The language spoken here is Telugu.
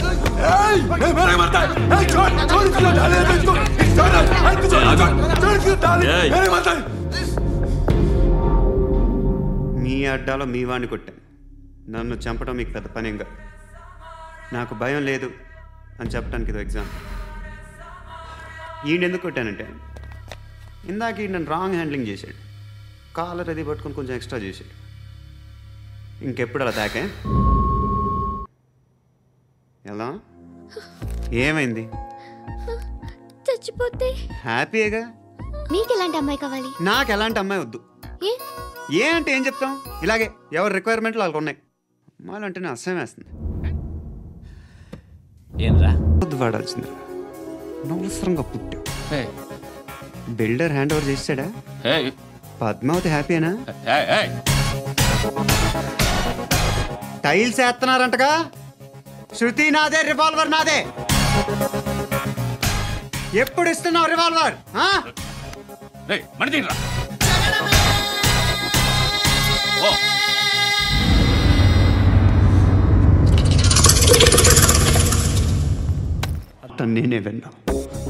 మీ అడ్డాలో మీ వాడిని కొట్టాను. నన్ను చంపడం మీకు పెద్ద పనిగా. నాకు భయం లేదు అని చెప్పడానికి ఇది ఎగ్జామ్. ఈయన ఎందుకు కొట్టానంటే ఇందాక ఈ నన్ను రాంగ్ హ్యాండ్లింగ్ చేశాడు. కాలర్ అది పట్టుకొని కొంచెం ఎక్స్ట్రా చేశాడు. ఇంకెప్పుడు అలా తాకే? ఎలా? ఏమైంది? చచ్చిపోతే హ్యాపీగా. మీకు ఎలాంటి అమ్మాయి కావాలి? నాకు ఎలాంటి అమ్మాయి వద్దు. ఏ అంటే ఏం చెప్తాం? ఇలాగే ఎవరి రిక్వైర్మెంట్లు వాళ్ళకు ఉన్నాయి. అమ్మాయిలు అంటేనే అసహ్యం వేస్తుంది. ఏంరా వద్దు వాడాల్సింది. అనవసరంగా పుట్టావు. బిల్డర్ హ్యాండ్ ఓవర్ చేసాడా? పద్మావతి హ్యాపీనా? టైల్స్ వేస్తున్నారంటగా. శృతి నాదే, రివాల్వర్ నాదే. ఎప్పుడు ఇస్తున్నావు రివాల్వర్? నేనే విన్నా.